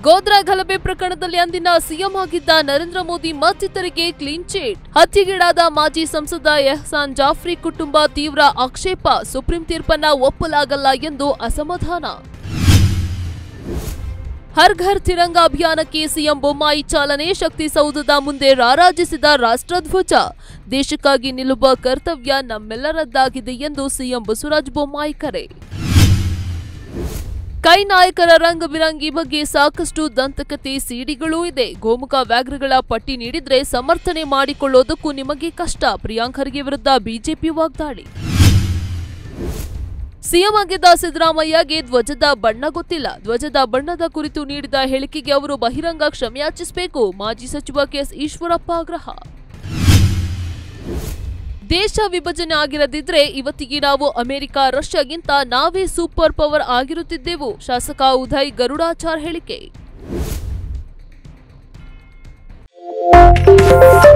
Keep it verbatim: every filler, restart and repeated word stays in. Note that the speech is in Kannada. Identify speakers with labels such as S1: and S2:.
S1: ಗೋಧ್ರಾ ಗಲಭೆ ಪ್ರಕರಣದಲ್ಲಿ ಅಂದಿನ ಸಿಎಂ ಆಗಿದ್ದ ನರೇಂದ್ರ ಮೋದಿ ಮತ್ತಿತರಿಗೆ ಕ್ಲೀನ್ ಚಿಟ್. ಹತ್ಯೆಗೀಡಾದ ಮಾಜಿ ಸಂಸದ ಎಹ್ಸಾನ್ ಜಾಫ್ರಿ ಕುಟುಂಬ ತೀವ್ರ ಆಕ್ಷೇಪ. ಸುಪ್ರೀಂ ತೀರ್ಪನ್ನ ಒಪ್ಪಲಾಗಲ್ಲ ಎಂದು ಅಸಮಾಧಾನ. ಹರ್ ಘರ್ ತಿರಂಗ ಅಭಿಯಾನಕ್ಕೆ ಸಿಎಂ ಬೊಮ್ಮಾಯಿ ಚಾಲನೆ. ಶಕ್ತಿಸೌಧದ ಮುಂದೆ ರಾರಾಜಿಸಿದ ರಾಷ್ಟ್ರಧ್ವಜ. ದೇಶಕ್ಕಾಗಿ ನಿಲ್ಲುವ ಕರ್ತವ್ಯ ನಮ್ಮೆಲ್ಲರದ್ದಾಗಿದೆ ಎಂದು ಸಿಎಂ ಬಸವರಾಜ ಬೊಮ್ಮಾಯಿ ಕರೆ. ಕೈ ನಾಯಕರ ರಂಗ ಬಿರಂಗಿ ಬಗ್ಗೆ ಸಾಕಷ್ಟು ದಂತಕತೆ ಸಿಡಿಗಳೂ ಇದೆ. ಗೋಮುಖ ವ್ಯಾಘ್ರಗಳ ಪಟ್ಟಿ ನೀಡಿದ್ರೆ ಸಮರ್ಥನೆ ಮಾಡಿಕೊಳ್ಳೋದಕ್ಕೂ ನಿಮಗೆ ಕಷ್ಟ. ಪ್ರಿಯಾಂಕ್ ಖರ್ಗೆ ವಿರುದ್ಧ ಬಿಜೆಪಿ ವಾಗ್ದಾಳಿ. ಸಿಎಂ ಆಗಿದ್ದ ಸಿದ್ದರಾಮಯ್ಯಗೆ ಧ್ವಜದ ಬಣ್ಣ ಗೊತ್ತಿಲ್ಲ. ಧ್ವಜದ ಬಣ್ಣದ ಕುರಿತು ನೀಡಿದ ಹೇಳಿಕೆಗೆ ಅವರು ಬಹಿರಂಗ ಕ್ಷಮೆಯಾಚಿಸಬೇಕು. ಮಾಜಿ ಸಚಿವ ಕೆಎಸ್ ಈಶ್ವರಪ್ಪ ಆಗ್ರಹ. ದೇಶ ವಿಭಜನೆ ಆಗಿರದಿದ್ರೆ ಇವತ್ತಿಗೆ ನಾವು ಅಮೆರಿಕ, ರಷ್ಯಾಗಿಂತ ನಾವೇ ಸೂಪರ್ ಪವರ್ ಆಗಿರುತ್ತಿದ್ದೆವು. ಶಾಸಕ ಉದಯ್ ಗರುಡಾಚಾರ್ ಹೇಳಿಕೆ.